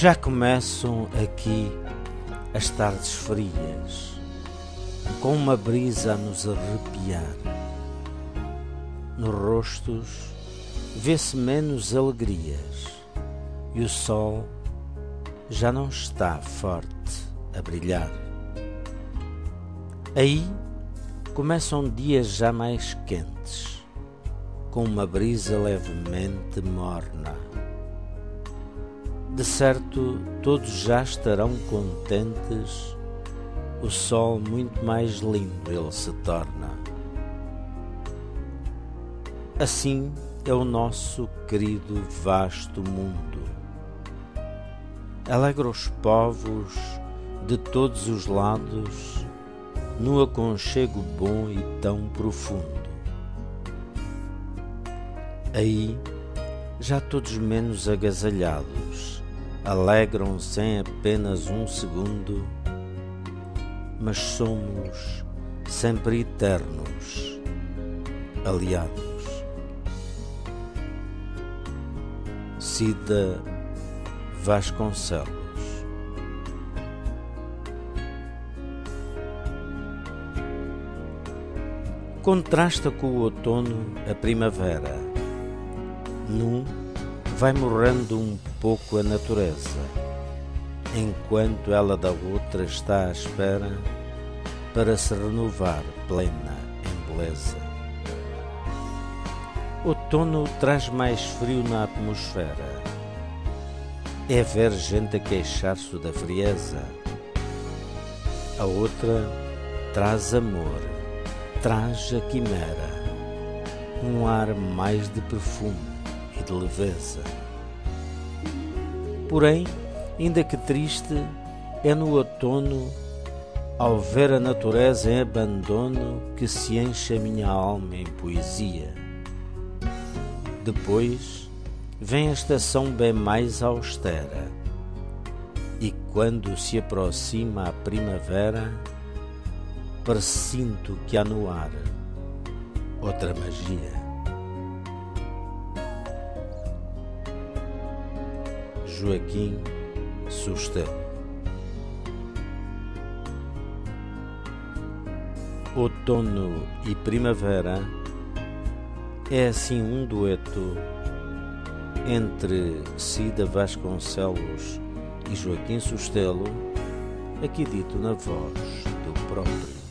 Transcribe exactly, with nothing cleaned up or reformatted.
Já começam aqui as tardes frias, com uma brisa a nos arrepiar. Nos rostos vê-se menos alegrias e o sol já não está forte a brilhar. Aí começam dias já mais quentes, com uma brisa levemente morna. De certo, todos já estarão contentes, o sol muito mais lindo ele se torna. Assim é o nosso querido vasto mundo. Alegra os povos de todos os lados, no aconchego bom e tão profundo. Aí, já todos menos agasalhados, alegram-se em apenas um segundo, mas somos sempre eternos, aliados. Cida Vasconcelos. Contrasta com o outono a primavera. Num vai morrendo um pouco a natureza, enquanto ela da outra está à espera para se renovar plena em beleza. Outono traz mais frio na atmosfera. É ver gente a queixar-se da frieza. A outra traz amor, traz a quimera, um ar mais de perfume e de leveza. Porém, ainda que triste, é no outono, ao ver a natureza em abandono, que se enche a minha alma em poesia. Depois vem a estação bem mais austera, e quando se aproxima a primavera, pressinto que há no ar outra magia. Joaquim Sustelo. Outono e primavera é assim um dueto entre Cida Vasconcelos e Joaquim Sustelo, aqui dito na voz do próprio.